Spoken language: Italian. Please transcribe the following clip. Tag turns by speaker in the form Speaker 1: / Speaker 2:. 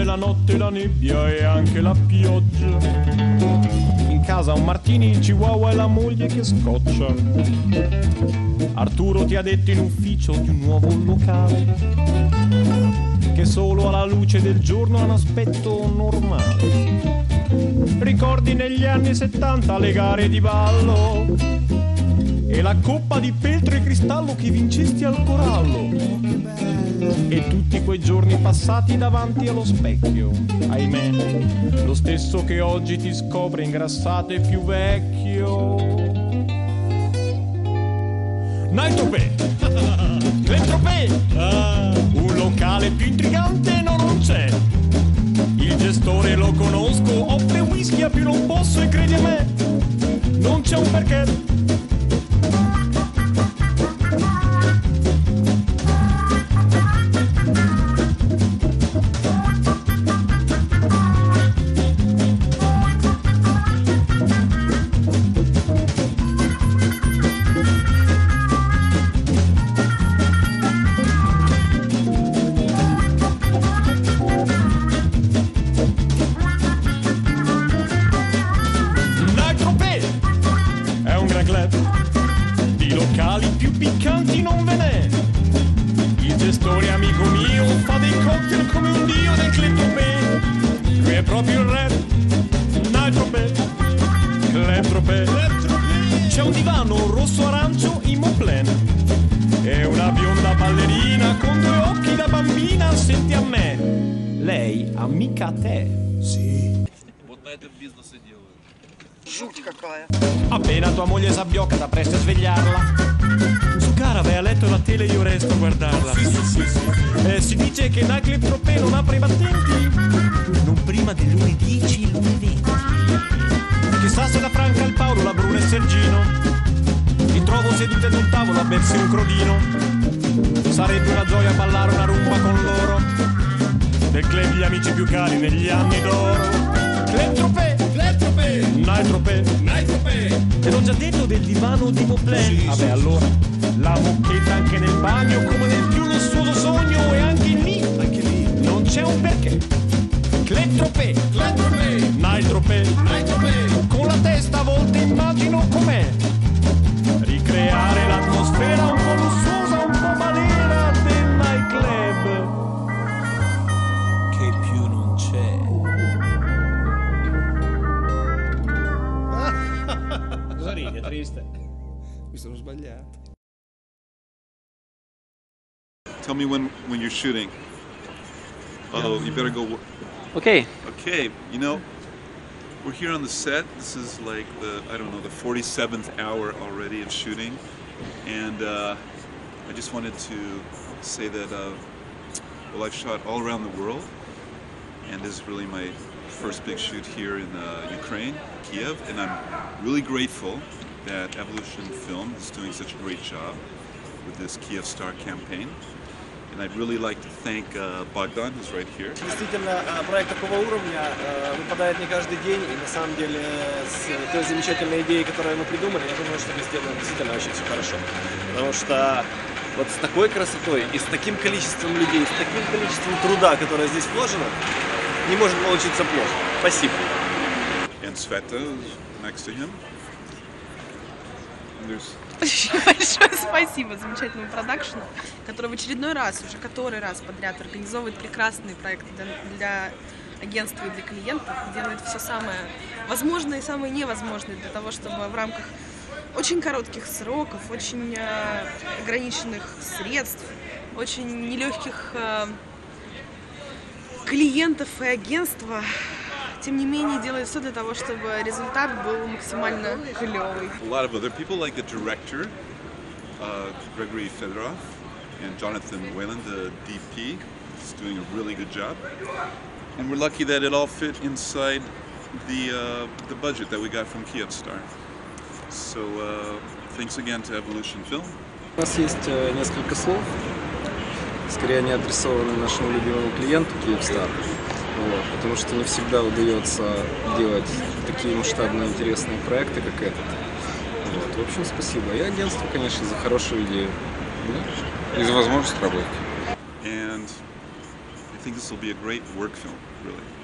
Speaker 1: la notte, la nebbia e anche la pioggia. In casa un martini, il chihuahua e la moglie che scoccia. Arturo ti ha detto in ufficio di un nuovo locale che solo alla luce del giorno ha un aspetto normale. Ricordi negli anni 70 le gare di ballo e la coppa di peltro e cristallo che vincesti al corallo, e tutti quei giorni passati davanti allo specchio, ahimè, lo stesso che oggi ti scopre ingrassato e più vecchio. Night-Tropez, Club-Tropez, un locale più intrigante non c'è. Il gestore lo conosco, offre whisky a più non posso e credi a me, non c'è un perché. Di locali più piccanti non ve n'è. Il gestore amico mio fa dei cocktail come un dio del Club-Tropez. Lui è proprio il re. Night-Tropez, Club-Tropez. C'è un divano rosso arancio in Montblanc e una bionda ballerina con due occhi da bambina. Senti a me, lei amica a te.
Speaker 2: Sì. Вот на этом бизнес и делают.
Speaker 3: Жуть какая.
Speaker 1: Appena tua moglie s'abbiocca da presto a svegliarla, su cara vai a letto la tele io resto a guardarla.
Speaker 2: Sì.
Speaker 1: Si dice che Night Club-Tropez non apre i battenti non prima del lunedì 10 lunedì. Chissà se la Franca, il Paolo, la Bruna e Sergino ti trovo seduta ad un tavolo a bersi un crodino. Sarebbe una gioia ballare una rumba con loro, del club gli amici più cari negli anni d'oro. Club-Tropez, Night-Tropez. Te l'ho già detto del divano di Montblanc.
Speaker 2: Sì,
Speaker 1: vabbè,
Speaker 2: sì,
Speaker 1: allora la moquetta anche nel bagno come nel più lussuoso sogno, e anche lì non c'è un perché. Club-Tropez, Night-Tropez. Con la testa a volte immagino com'è ricreare l'atmosfera un po' lussuosa, un po' balera del nightclub che più non c'è. Cosa ridi, è triste?
Speaker 4: Mi sono sbagliato.
Speaker 5: Tell me when you're shooting. Oh, you better go.
Speaker 6: Okay.
Speaker 5: Okay, you know, we're here on the set. This is like the 47th hour already of shooting. And I just wanted to say that, well, I've shot all around the world. And this is really my first big shoot here in Ukraine, Kiev. And I'm really grateful that Evolution Film is doing such a great job with this Kyivstar campaign. And I'd really like to thank Bogdan, who's right here.
Speaker 4: Действительно, проект такого уровня выпадает не каждый день, и на самом деле с той замечательной идеей, которую мы придумали, я думаю, что мы сделаем действительно очень все хорошо. Потому что вот с такой красотой и с таким количеством людей, с таким количеством труда, которое здесь вложено, не может получиться плохо. Спасибо.
Speaker 5: And Sveta is next to him. And there's
Speaker 7: Очень большое спасибо замечательному продакшену, который в очередной раз, уже который раз подряд организовывает прекрасные проекты для агентства и для клиентов, делает все самое возможное и самое невозможное для того, чтобы в рамках очень коротких сроков, очень ограниченных средств, очень нелегких клиентов и агентства, тем не менее, делает все для того, чтобы результат был максимально клевый.
Speaker 5: a lot of other people, like the director, Gregory Fedorov, and Jonathan Whalen, the DP, is doing a really good job. And we're lucky that it all fit inside the budget that we got from Kyivstar. So thanks again to Evolution Film.
Speaker 4: У нас есть несколько слов, скорее они адресованы нашему любимому клиенту Kyivstar. Вот, потому что не всегда удается делать такие масштабные интересные проекты, как этот. Вот, в общем, спасибо. И агентству, конечно, за хорошую идею.
Speaker 5: И за возможность работать. And think this will be a great work film, really.